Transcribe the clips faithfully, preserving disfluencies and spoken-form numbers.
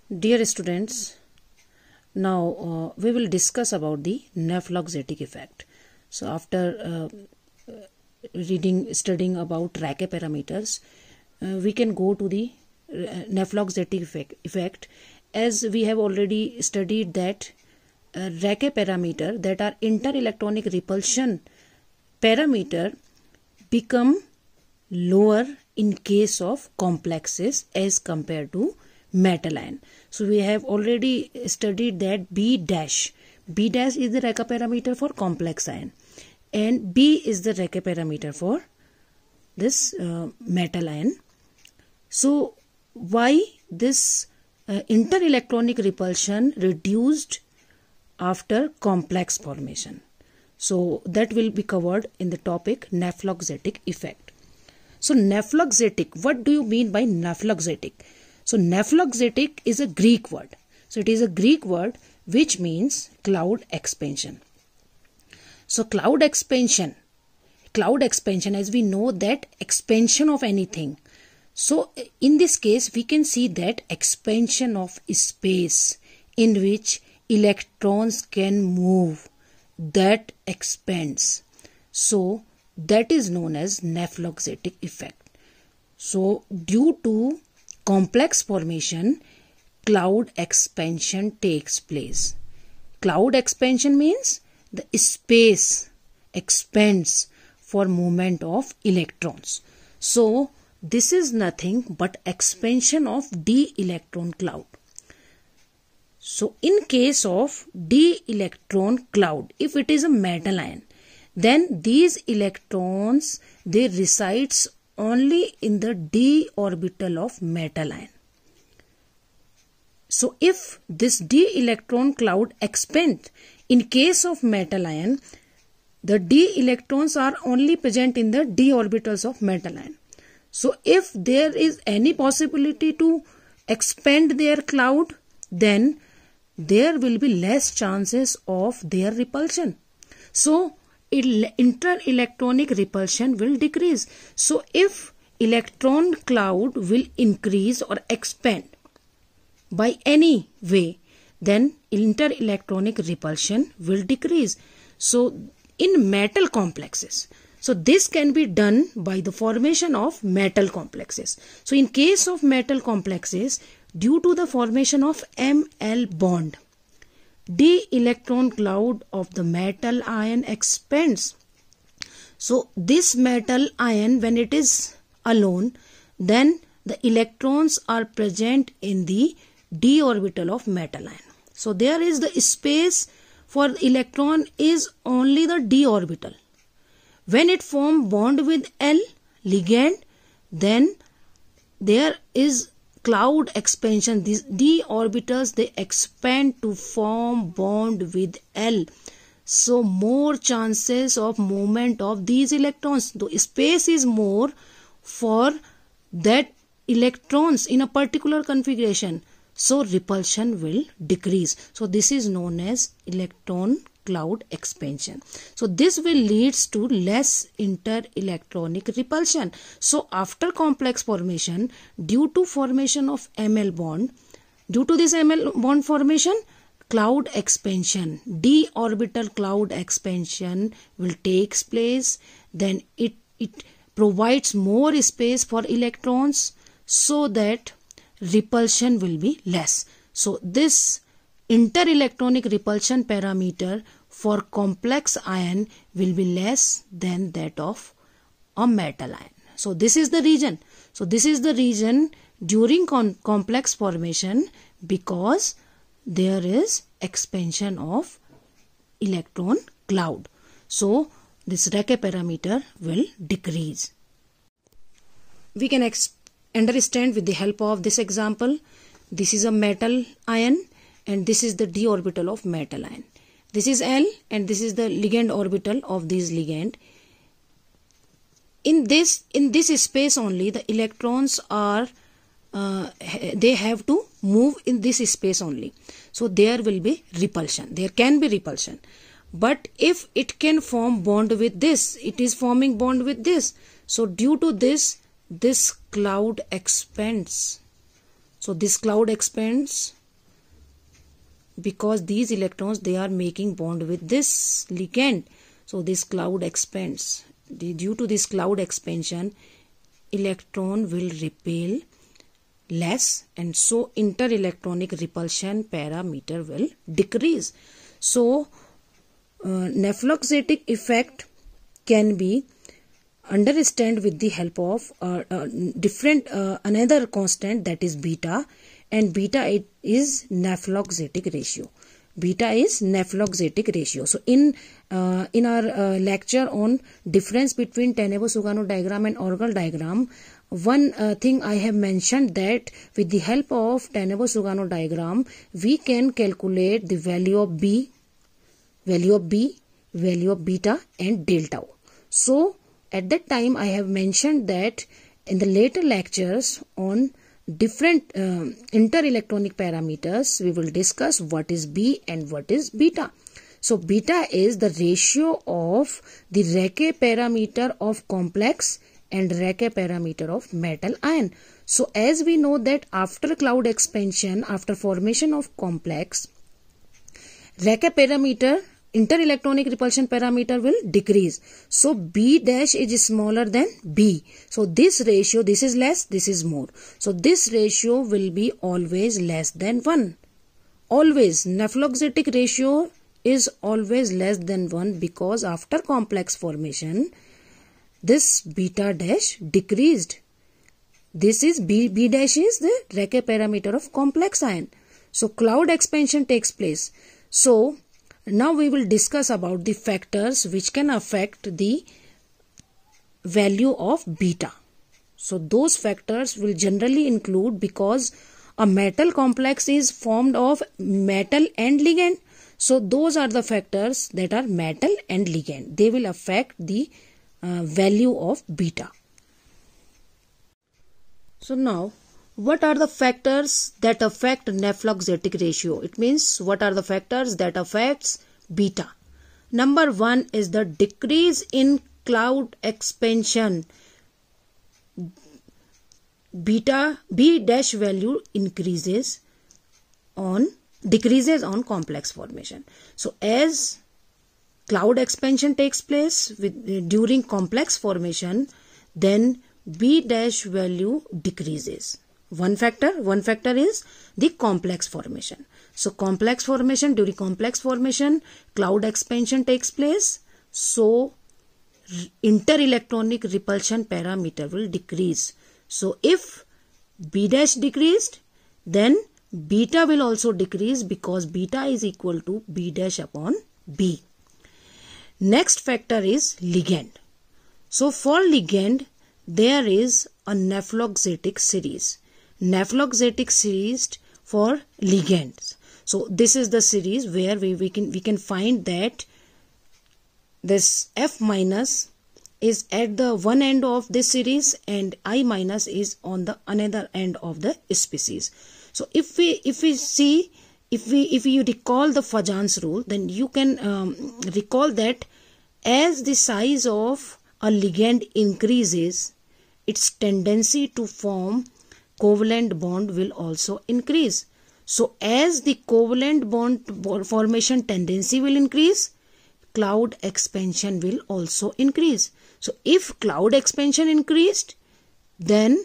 Dear students, now uh, we will discuss about the Neff-Log-Zetic effect. So after uh, reading, studying about Rache parameters, uh, we can go to the uh, Neff-Log-Zetic effect, effect as we have already studied that uh, Rache parameter, that are inter-electronic repulsion parameter, become lower in case of complexes as compared to metal ion. So we have already studied that B dash. B dash is the Rache parameter for complex ion, and B is the Rache parameter for this uh, metal ion. So why this uh, inter-electronic repulsion reduced after complex formation? So that will be covered in the topic Neff-Log-Zetic effect. So Neff-Log-Zetic, what do you mean by Neff-Log-Zetic? So Neff-Log-Zetic is a Greek word. So it is a Greek word which means cloud expansion. So cloud expansion, cloud expansion, as we know that expansion of anything. So in this case we can see that expansion of space in which electrons can move, that expands. So that is known as Neff-Log-Zetic effect. So due to complex formation, cloud expansion takes place. Cloud expansion means the space expands for movement of electrons. So this is nothing but expansion of d electron cloud. So in case of d electron cloud, if it is a metal ion, then these electrons, they resides only in the d orbital of metal ion. So if this d electron cloud expands, in case of metal ion, the d electrons are only present in the d orbitals of metal ion. So if there is any possibility to expand their cloud, then there will be less chances of their repulsion. So inter-electronic repulsion will decrease. So if electron cloud will increase or expand by any way, then inter-electronic repulsion will decrease. So in metal complexes, so this can be done by the formation of metal complexes. So in case of metal complexes, due to the formation of M L bond, d electron cloud of the metal ion expands. So this metal ion, when it is alone, then the electrons are present in the d orbital of metal ion. So there is the space for the electron is only the d orbital. When it form bond with L ligand, then there is cloud expansion. These d orbitals, they expand to form bond with L. So more chances of movement of these electrons. The space is more for that electrons in a particular configuration. So repulsion will decrease. So this is known as electron cloud expansion. So this will leads to less inter-electronic repulsion. So after complex formation, due to formation of M L bond, due to this M L bond formation, cloud expansion, d orbital cloud expansion will takes place. Then it, it provides more space for electrons so that repulsion will be less. So this inter-electronic repulsion parameter for complex ion will be less than that of a metal ion. So this is the reason. So this is the reason during complex formation, because there is expansion of electron cloud. So this Rache parameter will decrease. We can understand with the help of this example. This is a metal ion and this is the d orbital of metal ion. This is L and this is the ligand orbital of this ligand. In this in this space only, the electrons are uh, they have to move in this space only. So there will be repulsion. There can be repulsion. But if it can form bond with this, it is forming bond with this. So due to this, this cloud expands. So this cloud expands because these electrons, they are making bond with this ligand. So this cloud expands. Due to this cloud expansion, electron will repel less, and so interelectronic repulsion parameter will decrease. So uh, nephloxetic effect can be understood with the help of uh, uh, different uh, another constant, that is beta, and beta it is nephloxetic ratio. Beta is nephloxetic ratio. So in uh, in our uh, lecture on difference between Tenebo-Sugano diagram and Orgel diagram, one uh, thing I have mentioned that with the help of Tenebo-Sugano diagram, we can calculate the value of B, value of B, value of beta and delta. So at that time I have mentioned that in the later lectures on different uh, interelectronic parameters, we will discuss what is B and what is beta. So beta is the ratio of the Rache parameter of complex and Rache parameter of metal ion. So as we know that after cloud expansion, after formation of complex, Rache parameter, interelectronic repulsion parameter will decrease. So B dash is smaller than B. So this ratio, this is less, this is more. So this ratio will be always less than one. Always. Nephloxetic ratio is always less than one because after complex formation, this beta dash decreased. This is B, B dash is the Rache parameter of complex ion. So cloud expansion takes place. So now we will discuss about the factors which can affect the value of beta. So those factors will generally include, because a metal complex is formed of metal and ligand. So those are the factors that are metal and ligand. They will affect the uh, value of beta. So now, what are the factors that affect nephloxetic ratio? It means what are the factors that affects beta? Number one is the decrease in cloud expansion. Beta B dash value increases on decreases on complex formation. So as cloud expansion takes place with during complex formation, then B dash value decreases. One factor, one factor is the complex formation. So complex formation, during complex formation, cloud expansion takes place. So interelectronic repulsion parameter will decrease. So if B dash decreased, then beta will also decrease because beta is equal to B dash upon B. Next factor is ligand. So for ligand, there is a nephloxetic series. Nephloxetic series for ligands. So this is the series where we, we can we can find that this F minus is at the one end of this series and I minus is on the another end of the species. So if we if we see if we if you recall the Fajans rule, then you can um, recall that as the size of a ligand increases, its tendency to form covalent bond will also increase. So as the covalent bond formation tendency will increase, cloud expansion will also increase. So if cloud expansion increased, then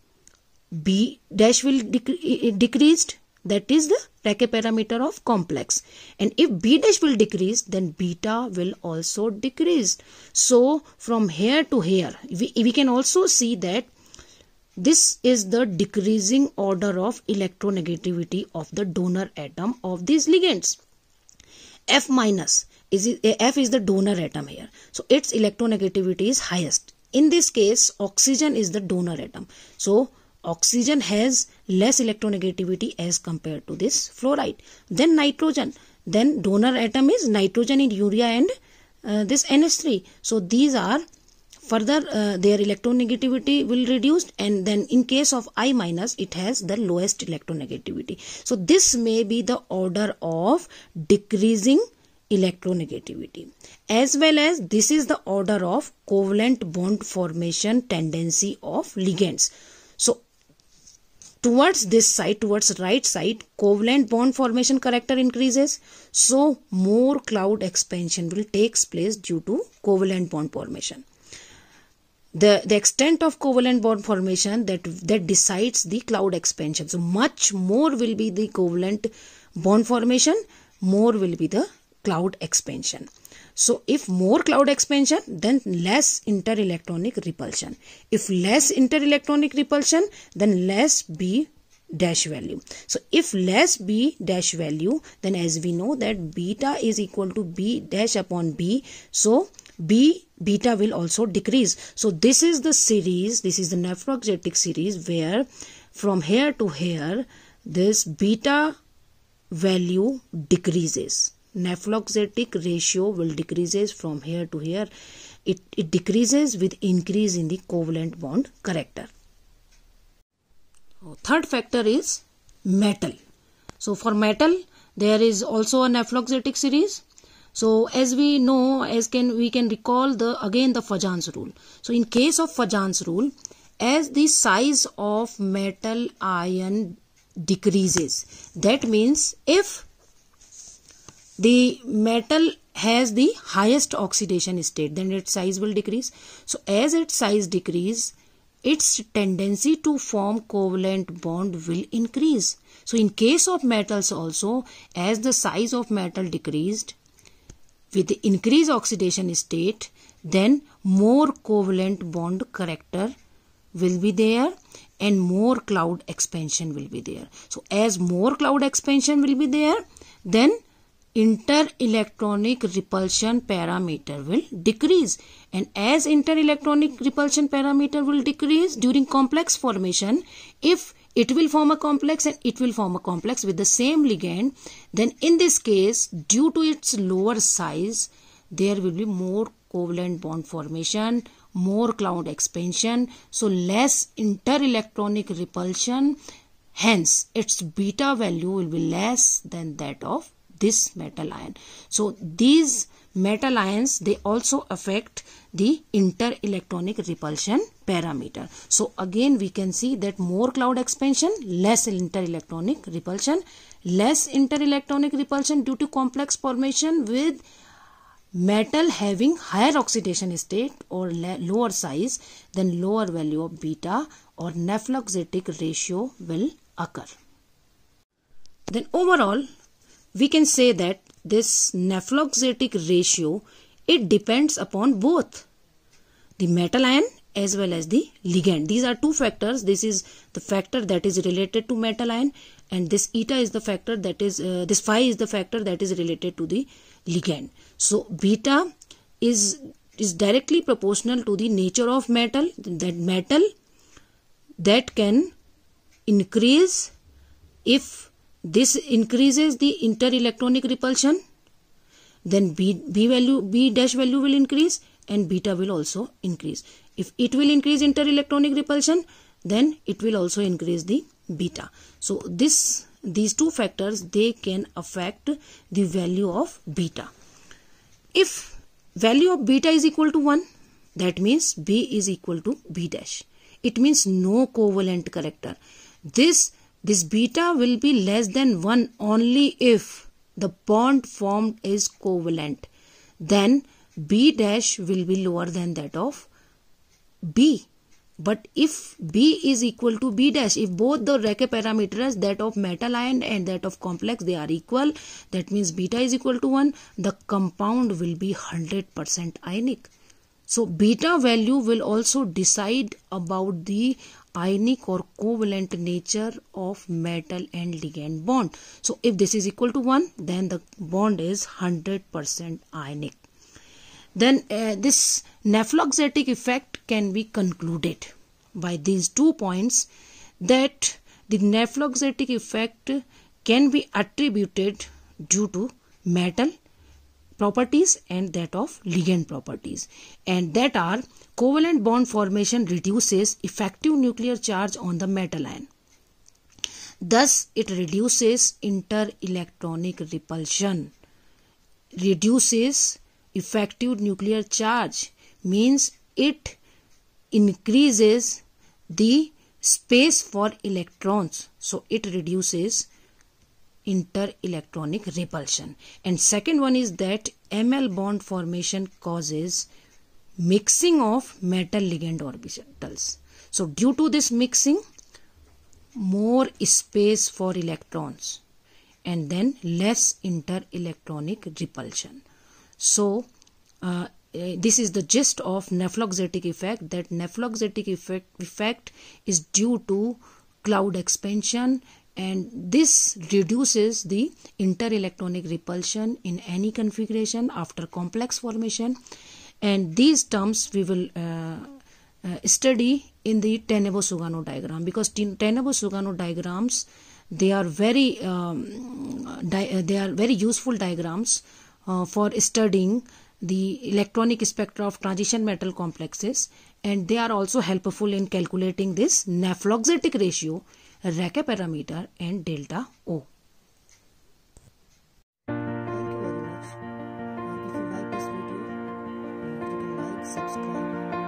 B dash will dec decreased. That is the Rache parameter of complex. And if B dash will decrease, then beta will also decrease. So from here to here, we, we can also see that this is the decreasing order of electronegativity of the donor atom of these ligands. F minus is F is the donor atom here. So its electronegativity is highest. In this case, oxygen is the donor atom. So oxygen has less electronegativity as compared to this fluoride. Then nitrogen. Then donor atom is nitrogen in urea and uh, this N H three. So these are further uh, their electronegativity will reduce, and then in case of I minus, it has the lowest electronegativity. So this may be the order of decreasing electronegativity, as well as this is the order of covalent bond formation tendency of ligands. So towards this side, towards right side, covalent bond formation character increases. So more cloud expansion will take place due to covalent bond formation. The, the extent of covalent bond formation that, that decides the cloud expansion. So much more will be the covalent bond formation, more will be the cloud expansion. So if more cloud expansion, then less interelectronic repulsion. If less interelectronic repulsion, then less B dash value. So if less B dash value, then as we know that beta is equal to B dash upon B. So B beta will also decrease. So this is the series, this is the nephroxetic series where from here to here, this beta value decreases. Nephroxetic ratio will decreases from here to here. It, it decreases with increase in the covalent bond character. Third factor is metal. So for metal, there is also a nephroxetic series. So as we know, as can we can recall the again the Fajans rule. So in case of Fajans rule, as the size of metal ion decreases, that means if the metal has the highest oxidation state, then its size will decrease. So as its size decrease, its tendency to form covalent bond will increase. So in case of metals also, as the size of metal decreased with the increased oxidation state, then more covalent bond character will be there and more cloud expansion will be there. So as more cloud expansion will be there, then interelectronic repulsion parameter will decrease, and as interelectronic repulsion parameter will decrease during complex formation, if it will form a complex and it will form a complex with the same ligand, then in this case, due to its lower size, there will be more covalent bond formation, more cloud expansion, so less interelectronic repulsion, hence its beta value will be less than that of this metal ion. So these metal ions, they also affect the interelectronic repulsion parameter. So again we can see that more cloud expansion, less interelectronic repulsion, less interelectronic repulsion due to complex formation with metal having higher oxidation state or lower size, then lower value of beta or nephroxetic ratio will occur. Then overall, we can say that this nephroxetic ratio, it depends upon both the metal ion as well as the ligand. These are two factors. This is the factor that is related to metal ion, and this eta is the factor that is, uh, this phi is the factor that is related to the ligand. So beta is, is directly proportional to the nature of metal, that metal that can increase if this increases the interelectronic repulsion, then B, B value, B dash value will increase and beta will also increase. If it will increase interelectronic repulsion, then it will also increase the beta. So this, these two factors, they can affect the value of beta. If value of beta is equal to one, that means B is equal to B dash. It means no covalent character. This This beta will be less than one only if the bond formed is covalent. Then B dash will be lower than that of B. But if B is equal to B dash, if both the Rache parameters, that of metal ion and that of complex, they are equal, that means beta is equal to one, the compound will be one hundred percent ionic. So beta value will also decide about the ionic or covalent nature of metal and ligand bond. So if this is equal to one, then the bond is one hundred percent ionic. Then uh, this nephroxetic effect can be concluded by these two points, that the nephroxetic effect can be attributed due to metal properties and that of ligand properties, and that are covalent bond formation reduces effective nuclear charge on the metal ion. Thus, it reduces interelectronic repulsion. Reduces effective nuclear charge means it increases the space for electrons, so it reduces inter-electronic repulsion. And second one is that M L bond formation causes mixing of metal ligand orbitals. So due to this mixing, more space for electrons and then less inter-electronic repulsion. So uh, this is the gist of nephloxetic effect, that nephloxetic effect, effect is due to cloud expansion, and this reduces the inter-electronic repulsion in any configuration after complex formation. And these terms we will uh, uh, study in the Tenebo-Sugano diagram, because Tenebo-Sugano diagrams, they are very um, di they are very useful diagrams uh, for studying the electronic spectra of transition metal complexes, and they are also helpful in calculating this nephloxetic ratio, Rache parameter and delta O. Thank you very much. Uh, if you like this video, uh, you can like, subscribe.